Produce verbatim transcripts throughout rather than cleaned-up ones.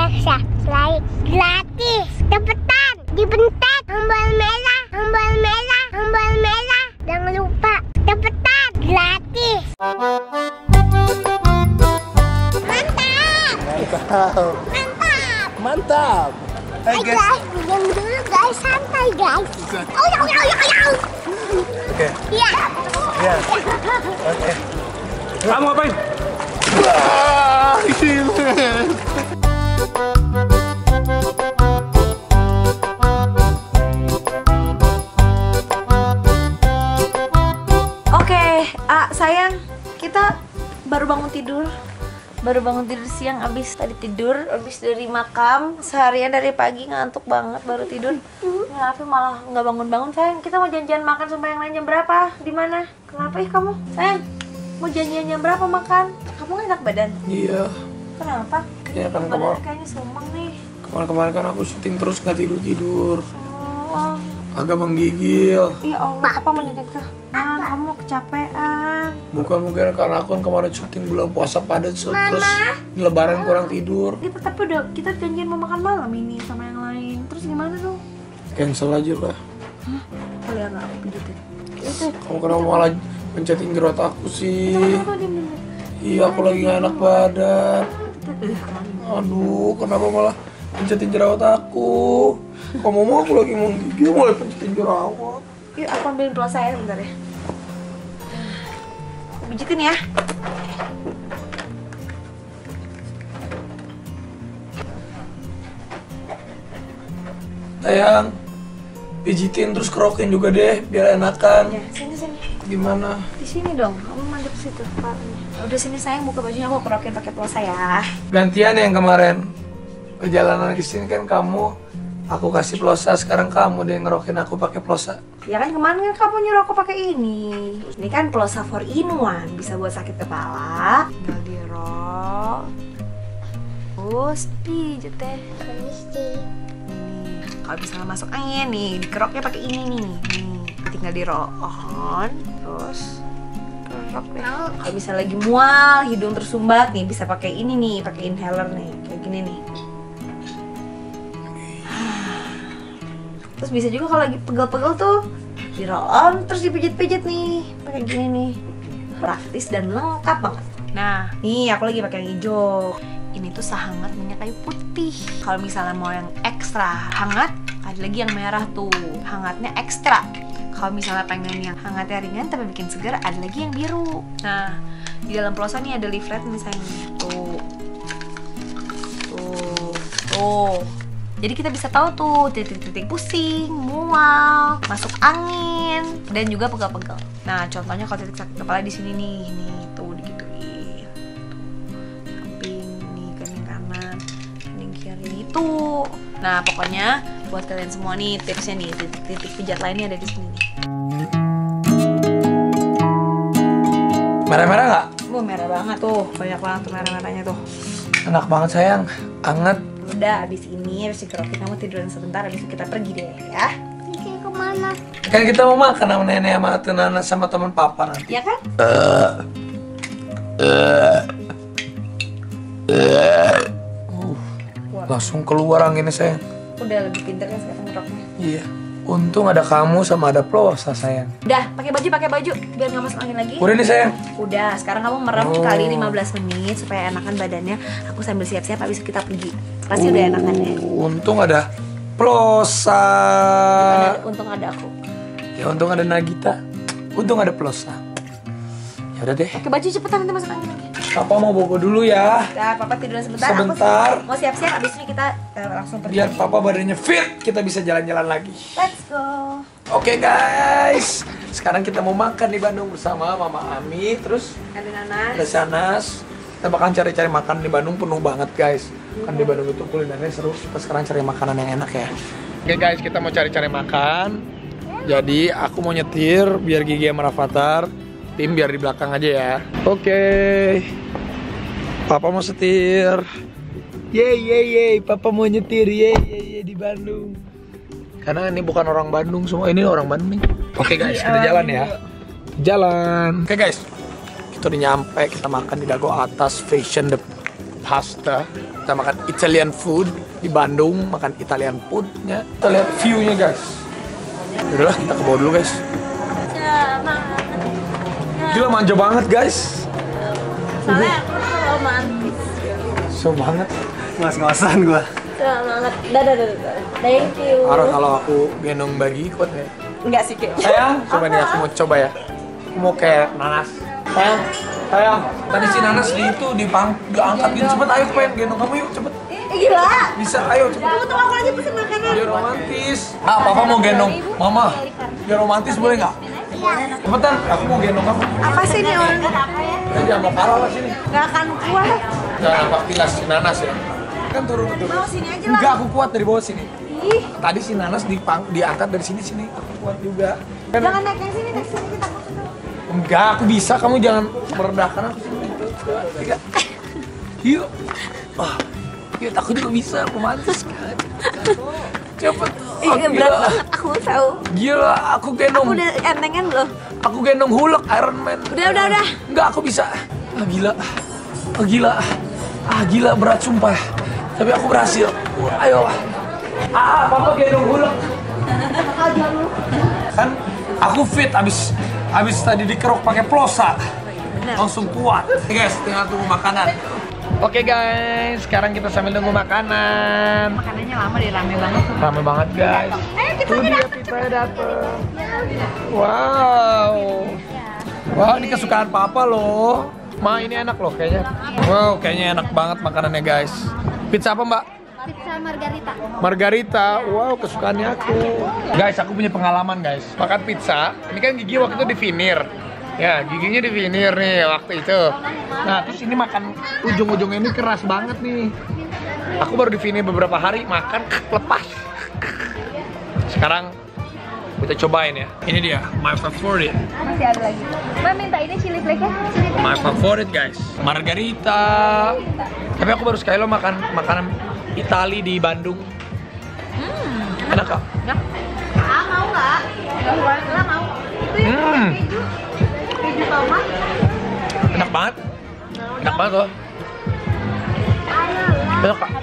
share, subscribe, gratis. Cepetan, dibentak tombol merah, tombol merah, tombol merah. Jangan lupa, cepetan, gratis. Mantap. Mantap. Mantap. Mantap. Hai guys, guys diam dulu guys, santai guys. Oh ya, oh ya, oh ya, oh ya. Oke. Iya. Iya. Oke. Kamu ngapain? Wah, gila. Oke, ah, sayang, kita baru bangun tidur. Baru bangun tidur siang, abis tadi tidur, abis dari makam. Seharian dari pagi ngantuk banget, baru tidur. Kenapa malah nggak bangun-bangun, sayang? Kita mau janjian makan sama yang lain jam berapa? Di mana? Kenapa ih kamu, sayang? Mau janjian jam berapa makan? Kamu nggak enak badan? Iya. Kenapa? Ya kan Badan kemarin. kayaknya sumeng nih. Kemarin-kemarin kan aku syuting terus nggak tidur tidur. Oh, Agak menggigil. ya Allah, apa mendadak? Ah, kamu kecapean. Bukan mungkin karena aku kan kemarin syuting bulan puasa padat so, terus lebaran kurang tidur. Kita tapi udah kita janjian mau makan malam ini sama yang lain. Terus gimana dong? Cancel aja lah. Hah? Kalian aku pijitin. Itu. Kamu kenapa malah pencetin jerawat aku sih? Tunggu, tunggu, diam, diam. Iya, aku lagi gak enak badan. Aduh, kenapa malah pencetin jerawat aku? Kamu mau aku lagi mau gigil mulai pencetin jerawat. Yuk, aku ambilin pelas saya bentar ya. Pijitin ya. Sayang, pijitin terus kerokin juga deh, biar enakan. Ya, sini sini. Gimana? Di sini dong. Kamu mandep situ kepalanya. Udah sini sayang, buka bajunya, aku kerokin pakai pelas ya. Gantian yang kemarin perjalanan ke sini kan kamu, aku kasih plosa, sekarang kamu deh ngerokin aku pakai plosa. Ya kan kemarin kan kamu nyuruh aku pakai ini. Ini kan plosa four in one, bisa buat sakit kepala. Tinggal di roll. Terus pijit deh. Permisi. Ini kalau misalnya masuk angin nih, dikeroknya pakai ini nih. Nih, tinggal di roll on, terus kerok deh. Kalau bisa lagi mual, hidung tersumbat nih, bisa pakai ini nih, pakai inhaler nih, kayak gini nih. Terus bisa juga kalau lagi pegel-pegel tuh di roll on terus dipijit-pijit nih pakai gini nih, praktis dan lengkap banget. Nah, nih aku lagi pakai yang hijau. Ini tuh sehangat minyak kayu putih. Kalau misalnya mau yang ekstra hangat, ada lagi yang merah tuh, hangatnya ekstra. Kalau misalnya pengen yang hangatnya ringan tapi bikin segar, ada lagi yang biru. Nah, di dalam plosa nih ada leaflet misalnya tuh, tuh, tuh. Jadi kita bisa tahu tuh titik-titik pusing, mual, masuk angin, dan juga pegal-pegal. Nah, contohnya kalau titik sakit kepala di sini nih, nih tuh digituin. Samping nih, kening kanan, kening kiri itu. Nah, pokoknya buat kalian semua nih tipsnya nih, titik-titik pijat lainnya ada di sini nih. Merah-merah nggak? Wah, merah banget tuh, banyak banget tuh merah-merahnya tuh. Enak banget sayang, anget. Udah, abis ini harus dikerokin, kamu tiduran sebentar, abis itu kita pergi deh ya. Pergi kemana? Kan kita mau makan sama nenek sama Nana sama teman papa nanti. Ya kan? Uh, langsung keluar anginnya sayang. Udah lebih pinter kan sekarang ngeroknya. Iya. Untung ada kamu sama ada plosa sayang. Udah, pakai baju, pakai baju biar nggak masuk angin lagi. Udah nih sayang. Udah, sekarang kamu merem Oh. kali lima belas menit supaya enakan badannya. Aku sambil siap-siap habis itu kita pergi. Pasti udah enakan ya. Untung ada plosa. Ada, untung ada aku. Ya untung ada Nagita. Untung ada plosa. Ya udah deh. Pakai baju cepetan nanti masuk angin lagi. Papa mau bobo dulu ya. Udah, papa tiduran sebentar. Sebentar. Aku mau siap-siap habis ini kita eh, langsung pergi. Biar papa badannya fit, kita bisa jalan-jalan lagi. Let's go. Oke guys, sekarang kita mau makan di Bandung bersama Mama Ami, terus Ada nanas. ada Sanas. Kita bakal cari-cari makan di Bandung, penuh banget guys. Kan di Bandung itu kulinernya seru. Kita sekarang cari makanan yang enak ya. Oke guys, kita mau cari-cari makan. Jadi aku mau nyetir biar Gigi sama Rafathar, tim biar di belakang aja ya. Oke, Papa mau setir. Yeay yeay yeay, Papa mau nyetir yeay yeay yeay di Bandung. Karena ini bukan orang Bandung semua, ini orang Bandung. Oke guys, kita jalan ya. Jalan. Oke guys, kita udah nyampe, kita makan di Dago Atas Fashion Dep pasta. Kita makan Italian food di Bandung, makan Italian foodnya. Kita lihat view-nya guys. Yaudah, kita ke bawah dulu guys. Gila manja banget guys. Soalnya aku tuh romantis. So banget. Ngas-ngasan gua. Semangat. Dadah, dadah, dadah. Thank you. Harus kalau aku gendong bagi ikut ya. Enggak sih, Kek. Sayang, coba nih aku mau coba ya. Aku mau kayak nanas. Sayang, sayang. Tadi si nanas di itu dipang, diangkat gitu. Cepet ayo pengen gendong kamu yuk, cepet. Eh, gila. Bisa, ayo cepet. Kamu tuh aku aja pesen makanan. Biar romantis. Ah, papa mau gendong mama. Biar romantis boleh nggak? Cepetan, aku mau gendong kamu. Apa sih nih orang? Eh, jangan mau parah lah sini. Gak akan kuat. Jangan apa pilas si nanas ya. Kan turun betul. Mau sini aja lah. Enggak, aku kuat dari bawah sini. Ih. Tadi si nanas dipang, diangkat dari sini sini. Aku kuat juga. Kan, Jangan naik yang sini, naik sini kita foto. enggak, aku bisa. Kamu jangan merendahkan aku sini. Dua, tiga. Yuk. Ah, yuk, aku juga bisa. Romantis kan. Cepet. Oh, Iya, berat banget. Aku tahu. Gila, aku gendong. Aku udah entengan belum? Aku gendong Hulk, Iron Man. Udah, udah, udah. Enggak, aku bisa. Ah, gila. Ah, gila. Ah, gila, berat sumpah. Tapi aku berhasil. Ayo. Ah, papa gendong Hulk. Kan aku fit abis abis tadi dikerok pakai plosa. Langsung kuat. Oke guys, tinggal tunggu makanan. Oke guys, sekarang kita sambil nunggu makanan. Makanannya lama deh, rame banget. Rame banget guys. Ayo kita Tuh dia pizzanya dateng. Wow. Wow, ini kesukaan papa loh. Ma, ini enak loh kayaknya. Wow, kayaknya enak banget makanannya guys. Pizza apa mbak? Pizza margarita. Margarita, wow kesukaannya aku. Guys, aku punya pengalaman guys. Makan pizza, ini kan gigi waktu itu divinir. Ya, giginya divinir nih waktu itu. Nah, terus ini makan ujung-ujungnya ini keras banget nih. Aku baru divinir beberapa hari, makan lepas. Sekarang kita cobain ya. Ini dia, my favorite. Masih ada lagi. Mbak minta ini chili flake ya? My favorite guys, margarita. Tapi aku baru sekali lo makan makanan Itali di Bandung. Hmm, enak kak? Enggak. Ah, mau nggak? Nggak mau, nggak mau. Itu yang Hmm. keju. Keju tomat. Enak banget. Enak banget loh. Enak kak.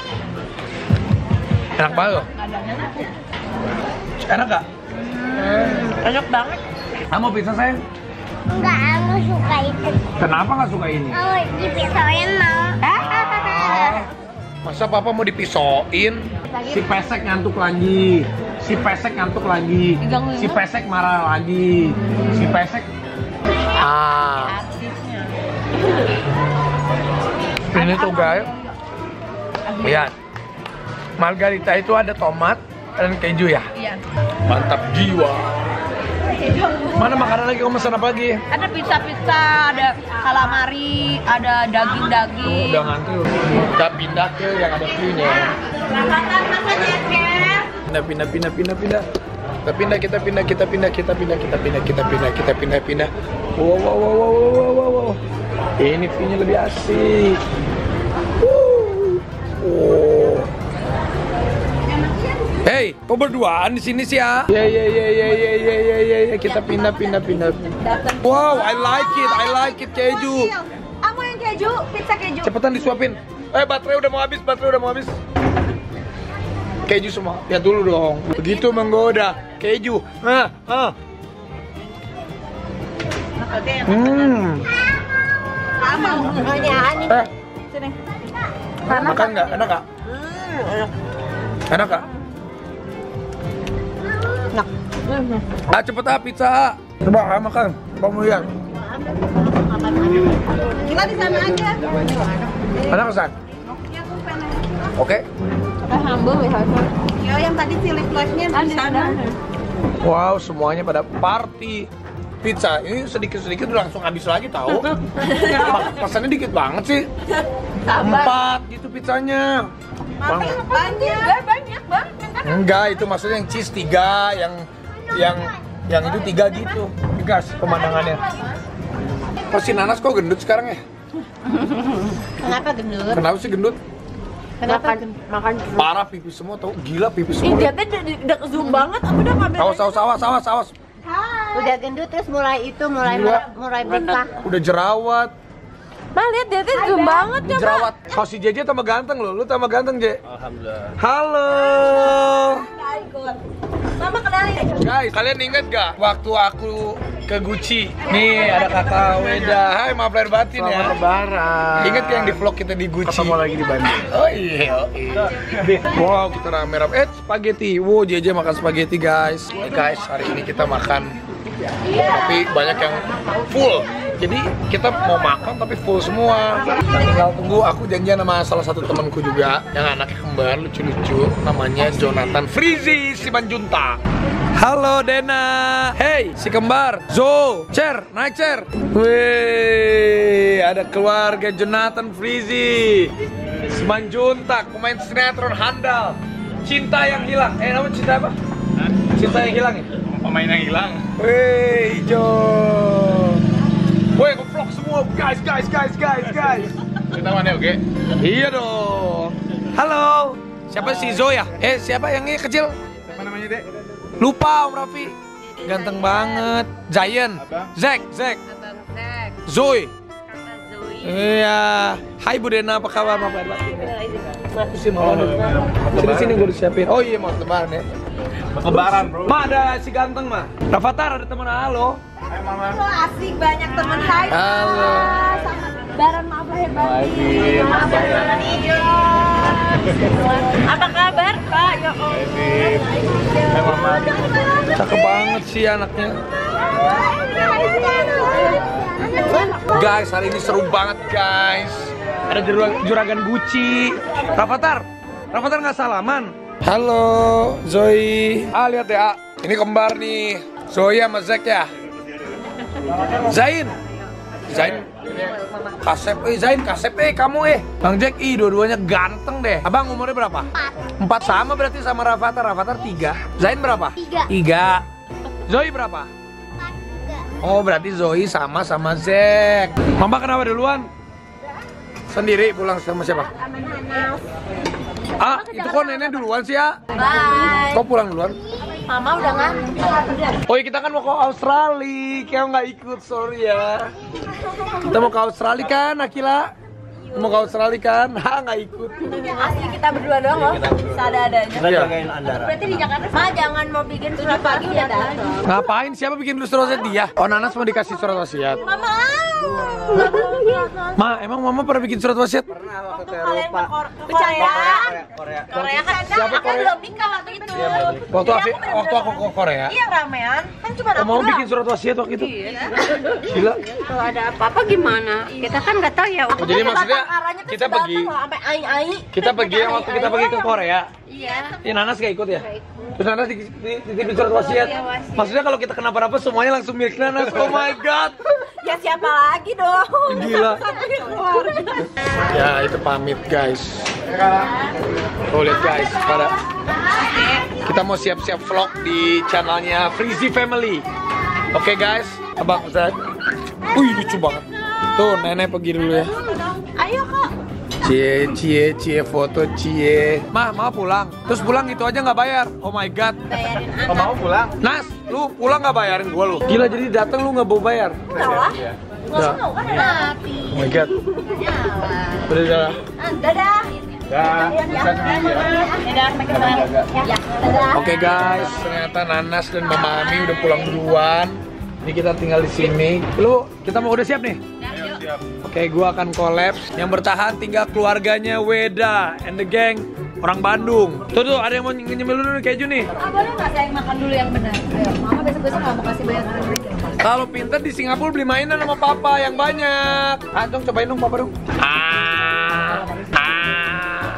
Enak banget loh. Enak kak? Enak banget. Kamu pizza sayang? Enggak, aku suka itu. Kenapa nggak suka ini? Oh, dipisahin mau. Masa papa mau dipisoin? Si pesek ngantuk lagi. Si pesek ngantuk lagi. Si pesek marah lagi. Si pesek. Ah. Ini tuh guys. Lihat. Margarita itu ada tomat dan keju ya. Iya. Mantap jiwa. Mana makanan lagi? Kamu pesan apa lagi? Ada pizza-pizza, ada calamari, ada daging-daging. Udah ngantri loh. Kita pindah ke yang ada view-nya. Pindah, pindah, pindah, pindah, pindah. Kita pindah, kita pindah, kita pindah, kita pindah, kita pindah, kita pindah, kita pindah, pindah. Wow, wow, wow, wow, wow, wow, wow. Ini view-nya lebih asik. Oh. Hey, kok berduaan di sini sih ya? Ya ya ya ya ya ya ya ya ya kita pindah pindah pindah. Wow, I like it, I like it keju. Kamu yang keju, pizza keju. Cepetan disuapin. Eh, baterai udah mau habis, baterai udah mau habis. Keju semua. Lihat dulu dong. Begitu menggoda. Keju. Ah, ah. Hmm. Eh, Sini. makan nggak? Enak nggak? Enak nggak? Enak. Ah, cepet ah pizza. Coba ah, makan. Kamu lihat. Kita di sana aja. Enak kesan? Oke. Ya, yang tadi chili flake-nya di sana. Wow, semuanya pada party pizza. Ini sedikit-sedikit udah langsung habis lagi tahu. Pesannya dikit banget sih. Empat gitu pizzanya. Banyak, banyak, banyak banget. Enggak, itu maksudnya yang cheese tiga, yang yang yang itu tiga gitu. Gas pemandangannya. Persi nanas kok gendut sekarang ya? Kenapa gendut? Kenapa sih gendut? Kenapa? Makan Parah pipis semua tau, gila pipis Ih, semua. dia tuh udah zoom banget, aku udah ngambil. Awas, awas, awas, awas, awas. Udah gendut terus mulai itu mulai Gila. mulai berkah. Udah jerawat. Ma, lihat dia tuh zoom banget coba. Jerawat. Kalau si Jeje tambah ganteng loh. Lu tambah ganteng, Je. Alhamdulillah. Halo. Mama kenalin. Guys, kalian inget gak waktu aku ke Gucci? Nih ada kakak Weda. Hai, maaf lahir batin ya. Selamat lebaran. Ingat yang di vlog kita di Gucci? Ketemu lagi di Bandung. Oh iya, oh iya. Wow, kita rame-rame. Eh, spaghetti. Wow, Jeje makan spaghetti, guys. Eh, guys, hari ini kita makan. Tapi banyak yang full. Jadi kita mau makan tapi full semua. Nah, tinggal tunggu, aku janjian sama salah satu temanku juga yang anaknya kembar lucu-lucu, namanya Jonathan Frizi Simanjuntak. Halo Dena. Hey, si kembar. Zo, Cer, naik Cer. Wih, ada keluarga Jonathan Frizi Simanjuntak, pemain sinetron handal. Cinta yang hilang. Eh, namanya cinta apa? Cinta yang hilang ya? Pemain yang hilang. Wih, Jo. Woi, nge-vlog semua, guys, guys, guys, guys, guys. Kita mana oke? Iya dong. Halo. Siapa si Zo ya? Eh, siapa yang ini kecil? Siapa namanya, Dek? Lupa Om Raffi. Ganteng banget. Giant. Zack, Zack. Zoe. Iya. Hai Bu Dena, apa kabar? Apa kabar? Sini sini sini gue disiapin. Oh iya, mau lebaran ya. Lebaran, bro. Ma, ada si ganteng, Ma. Rafathar ada temen halo. Hai, Mama. Oh, asik banyak teman. Hai. Halo. Selamat lebaran, maaf lahir batin. Waalaikumsalam. Maaf lebaran hijau. Apa kabar, Pak? Ya Allah. Hai, Mama. Cakep banget sih anaknya. Guys, hari ini seru banget, guys. Ada jura- juragan Gucci. Rafathar, Rafathar nggak salaman. Halo, Zoe. Ah, lihat ya. Ini kembar nih. Zoe sama Zack ya. Zain. Zain. Kasep, eh Zain, Kasep, eh kamu eh. Bang Jack, ih dua-duanya ganteng deh. Abang umurnya berapa? Empat. Empat sama berarti sama Rafathar. Rafathar tiga. Zain berapa? Tiga. Tiga. Zoe berapa? Oh, berarti Zoe sama sama Zack. Mama kenapa duluan? Sendiri pulang sama siapa? Ah, itu kok nenek duluan sih ya? Bye. Kok pulang duluan? Mama udah ngantuk. Oh iya, kita kan mau ke Australia. Kayak nggak ikut, sorry ya. Kita mau ke Australia kan, Akila? Mau ke Australia kan? Ha, nggak ikut. Asli kita berdua doang loh. Seadanya. Kita Iya. jagain Andara. Berarti di Jakarta. Ma, jangan mau bikin surat pagi udah datang. Ngapain? Siapa bikin dulu surat wasiat dia? Oh, Nanas mau dikasih surat wasiat. Mama. Ma, emang Mama pernah bikin surat wasiat? Pernah waktu ke Kalian Eropa. ke Kor- ke Korea. Korea. Korea kan Siapa aku Korea? belum nikah waktu itu. Iya, belum. Waktu Jadi aku, bener-bener- waktu aku ke Korea. Iya ramean. Kan cuma Oh, aku mau doang. bikin surat wasiat waktu itu? Gila. Kalau ada apa-apa gimana? Kita kan nggak tahu ya. Oh, jadi maksudnya Takarannya tuh kita sebatang pergi, loh, sampai ai-ai. kita pergi yang waktu kita pergi ke Korea. Iya. Ya Nanas gak ikut ya? Terus Nanas di- di- dititipin surat wasiat. Maksudnya kalau kita kenapa-napa semuanya langsung milik Nanas. Oh my god. Ya siapa lagi dong? Gila. Ya itu pamit guys. Oh lihat guys, pada kita mau siap-siap vlog di channelnya Frizi Family. Oke guys, abang Zack. Wih lucu banget. Tuh nenek pergi dulu ya. Ayo kok. Cie, cie, cie, foto cie. Mah, mau pulang. Terus pulang gitu aja nggak bayar. Oh my god. Bayarin Kau mau pulang? Nas, lu pulang nggak bayarin gua lu? Gila jadi datang lu nggak mau bayar. Enggak lah. Udah. Mau kan ada mati. Oh my god. Udah, udah. Dadah. Ya, bisa dulu ya. Dadah, sampai ketemu. Ya, dadah. Oke guys, ternyata Nanas dan Mama Ami udah pulang duluan. Ini kita tinggal di sini. Lu, kita mau udah siap nih? Siap. Oke, gua akan kolaps. Yang bertahan tinggal keluarganya Weda and the gang orang Bandung. Tuh tuh, ada yang mau nyemil dulu nih keju nih. Ah, boleh nggak saya makan dulu yang benar? Ayo, Mama besok-besok nggak mau kasih bayar dulu. Kalau pinter di Singapura beli mainan sama papa yang banyak. Ah, dong cobain dong papa dong. Ah, ah.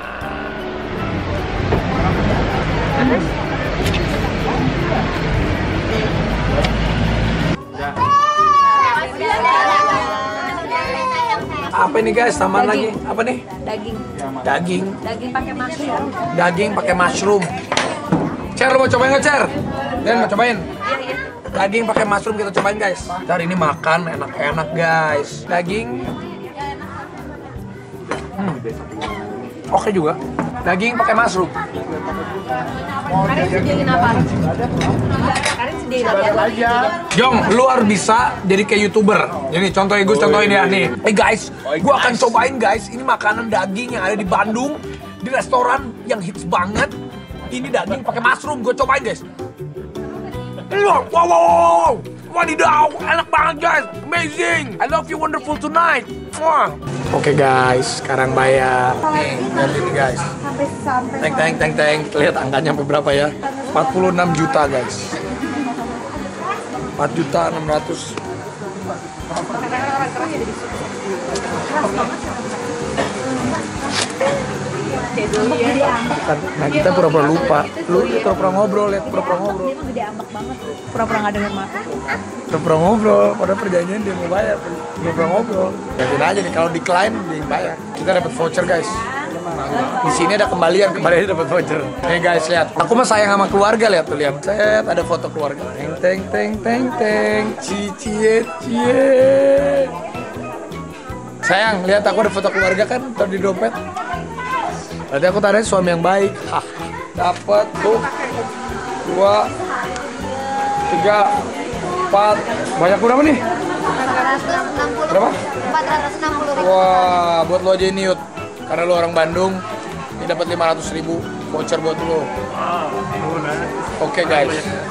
Apa ini guys? Tambahan lagi. Apa nih? Daging. Daging. Daging pakai mushroom. Daging pakai mushroom. Cer, lu mau cobain nggak Cer? Dan mau cobain? Daging pakai mushroom kita cobain guys. Hari ini makan enak-enak guys. Daging. Hmm. Oke juga. Daging pakai mushroom. Karin sediain apa? Karin sediain Bayar aja. Jong, lu harus bisa jadi kayak YouTuber. Ini contohnya Gus, contohin ya nih. Eh guys, gua akan cobain guys. Ini makanan daging yang ada di Bandung di restoran yang hits banget. Ini daging pakai mushroom, gue cobain guys. Wow, wow, wow, wadidaw, enak banget guys, amazing. I love you wonderful tonight. Wah. Oke okay, guys, sekarang bayar. Nih, lihat ini guys. Teng, teng, teng, teng. Lihat angkanya sampai berapa ya? empat puluh enam juta guys. empat juta enam ratus. Nah kita pura-pura lupa, lu pura-pura ngobrol, lihat pura-pura ngobrol. Dia mah gede ambak banget, pura-pura nggak denger mata. Pura-pura ngobrol, pada perjanjian dia mau bayar, pura-pura ngobrol. Gantiin aja nih, kalau decline dia yang bayar. Kita dapat voucher guys. Di sini ada kembalian, kembalian dapat voucher. Nih guys lihat, aku mah sayang sama keluarga, lihat tuh lihat. Set, ada foto keluarga. Teng teng teng teng teng, cie cie. Sayang, lihat aku ada foto keluarga kan, taruh di dompet. Berarti aku tanya suami yang baik. Hah, dapat tuh dua, tiga, empat. Banyak berapa nih? Berapa? empat ratus enam puluh ribu. Wah, buat lo aja ini Yud. Karena lo orang Bandung, ini dapat lima ratus ribu voucher buat lo. Oke okay, guys.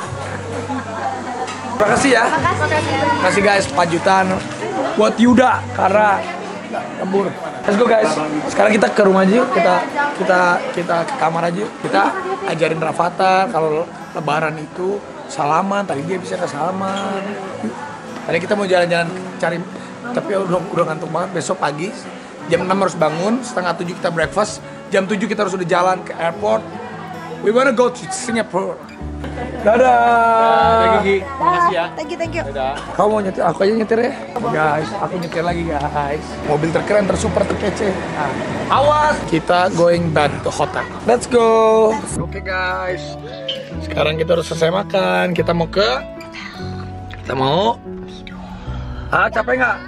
Terima kasih ya. Terima kasih guys, empat jutaan buat Yuda karena lembur. Let's go guys. Sekarang kita ke rumah aja yuk. Kita kita kita ke kamar aja yuk. Kita ajarin Rafathar kalau lebaran itu salaman. Tadi dia bisa ke salaman. Tadi kita mau jalan-jalan cari, tapi udah udah ngantuk banget. Besok pagi jam enam harus bangun, setengah tujuh kita breakfast. Jam tujuh kita harus udah jalan ke airport. We wanna go to Singapore. Dadah. Gigi, makasih ya. Thank you, thank you. Dadah. Kamu mau nyetir? Aku aja nyetir ya. Guys, aku nyetir lagi guys. Mobil terkeren, tersuper, terkece. Nah, awas. Kita going back to hotel. Let's go. Oke okay, guys. Sekarang kita harus selesai makan. Kita mau ke. Kita mau. Ah, capek nggak?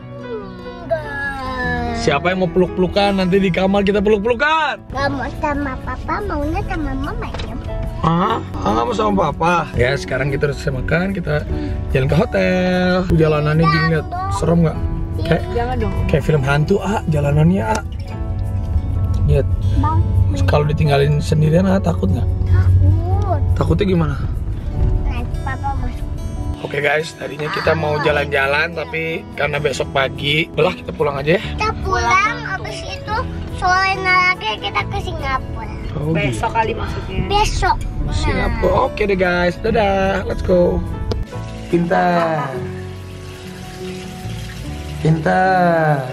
Siapa yang mau peluk-pelukan? Nanti di kamar kita peluk-pelukan. Gak mau sama papa, maunya sama mama ya. Ah, ah nggak mau sama papa. Ya sekarang kita harus selesai makan. Kita jalan ke hotel. Jalanannya dilihat serem nggak? Kayak Jangan dong. kayak film hantu ah, jalanannya ah. Lihat. Bang, Kalau ditinggalin sendirian ah takut nggak? takut. Takutnya gimana? Nanti papa masuk. Oke guys, tadinya kita mau jalan-jalan tapi karena besok pagi, belah kita pulang aja ya. Kita pulang, abis itu sorenya lagi kita ke Singapura. Oh, Besok kali maksudnya. Besok. Singapura. Oke deh guys, dadah, let's go. Pintar. Pintar.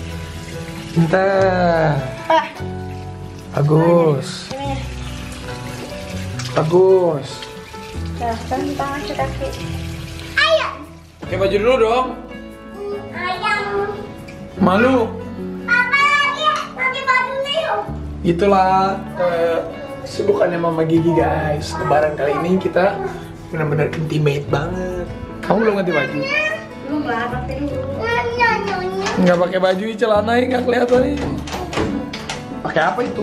Pintar. Bagus. Bagus. Nah, tangan ke kaki. Pakai baju dulu dong. Ayam. Malu. Papa lagi pakai baju dulu. Itulah eh, sibukannya Mama Gigi guys. Lebaran kali ini kita benar-benar intimate banget. Kamu belum ganti baju? Belum lah, pakai dulu. Nyonya, nyonya. Nggak pakai baju, celana nggak kelihatan nih. Pakai apa itu?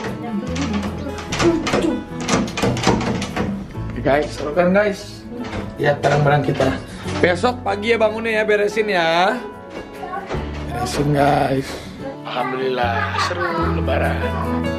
Oke guys, seru kan guys? Lihat barang-barang kita. Besok pagi ya bangunnya ya, beresin ya. Beresin guys. Alhamdulillah seru lebaran.